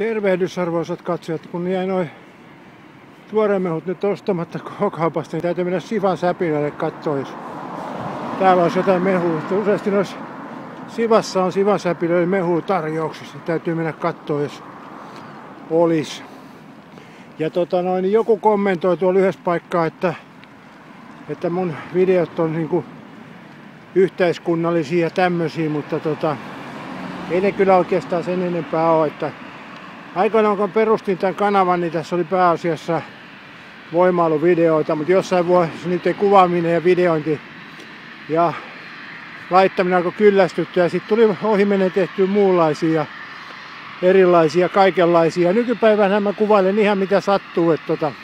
Tervehdys arvoisat katsojat, kun jäi noin tuoremehut nyt ostamatta K-kaupasta, niin täytyy mennä Sivan säpinöille katsoa, jos täällä olisi jotain mehua. Useasti noissa Sivassa on Sivan säpinöille mehua tarjouksissa, täytyy mennä katsoa, jos olisi. Ja niin joku kommentoi tuolla yhdessä paikkaa, että mun videot on niinku yhteiskunnallisia ja tämmösiä, mutta ei ne kyllä oikeastaan sen enempää ole, että aikoinaan kun perustin tämän kanavan, niin tässä oli pääasiassa voimailuvideoita, mutta jossain vuodessa niiden kuvaaminen ja videointi ja laittaminen alkoi kyllästyttää ja sitten tuli ohimenen tehtyä muunlaisia, erilaisia, kaikenlaisia. Nykypäivänä mä kuvailen ihan mitä sattuu, että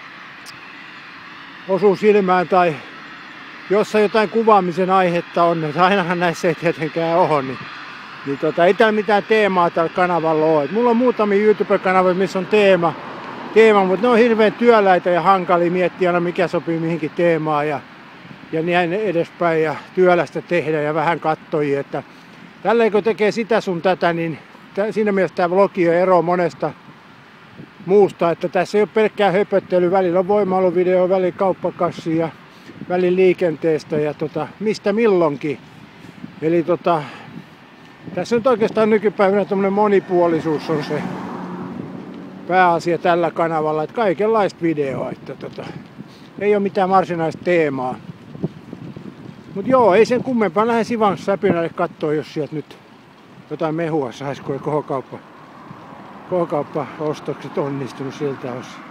osuu silmään tai jossa jotain kuvaamisen aihetta on, että ainahan näissä ei tietenkään ole, niin ei täällä mitään teemaa tällä kanavalla ole. Mulla on muutamia YouTube-kanavia, missä on teema, mutta ne on hirveän työläitä ja hankalia miettiä aina mikä sopii mihinkin teemaan ja näin edespäin ja työlästä tehdä ja vähän katsojia. Että tälleen kun tekee sitä sun tätä, niin siinä mielessä tämä vlogi on ero monesta muusta, että tässä ei ole pelkkää höpöttely, välillä on voimailuvideo, välillä kauppakassia ja välillä liikenteestä ja mistä milloinkin. Eli tässä nyt oikeastaan nykypäivänä tämmöinen monipuolisuus on se pääasia tällä kanavalla, että kaikenlaista videoa, että ei ole mitään varsinaista teemaa. Mut joo, ei sen kummempaa, lähden Sivan säpinöille katsoa, jos sieltä nyt jotain mehua saisi, kun ei K-kauppa-ostokset onnistunut siltä osin.